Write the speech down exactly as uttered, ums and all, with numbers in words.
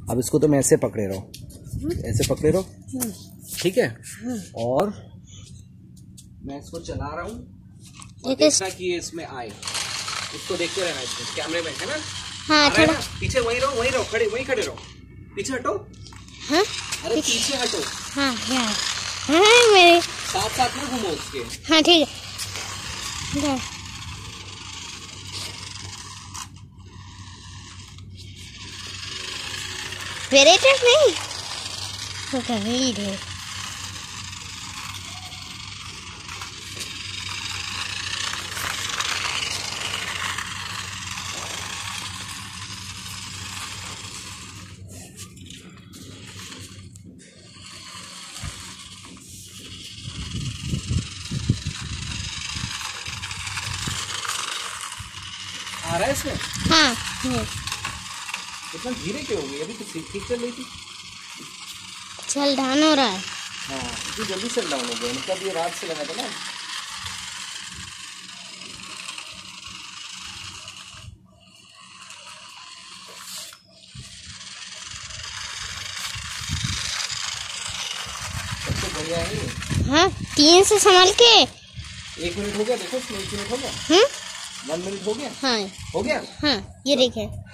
अब इसको तो मैं ऐसे पकड़े रहो, ऐसे पकड़े रहो, ठीक है। और मैं इसको चला रहा हूँ और देखना कि ये इसमें आए, इसको देखते रहना। इसमें कैमरे में है ना? हाँ, थोड़ा पीछे वहीं रहो, वहीं रहो, खड़े वहीं खड़े रहो, पीछे हटो। हाँ? अरे पीछे हटो। हाँ हाँ हाँ मेरे साथ साथ में घूमो उसके। हाँ ठीक है। मेरे तरफ नहीं तो कहीं है। आ रहा है इसमें? हाँ। इतना धीरे क्यों हो गई? अभी तो ठीक चल रही थी। चल डाउन हो रहा है। हाँ, इतनी जल्दी चल डाउन हो गया। मतलब ये रात से लगा था ना। सबसे बढ़िया है। हाँ, तीन से संभाल के। एक मिनट हो गया, देखो इसमें एक मिनट हो गया। हम्म वन मिनट हो गया। हाँ हो गया। हाँ ये देखे।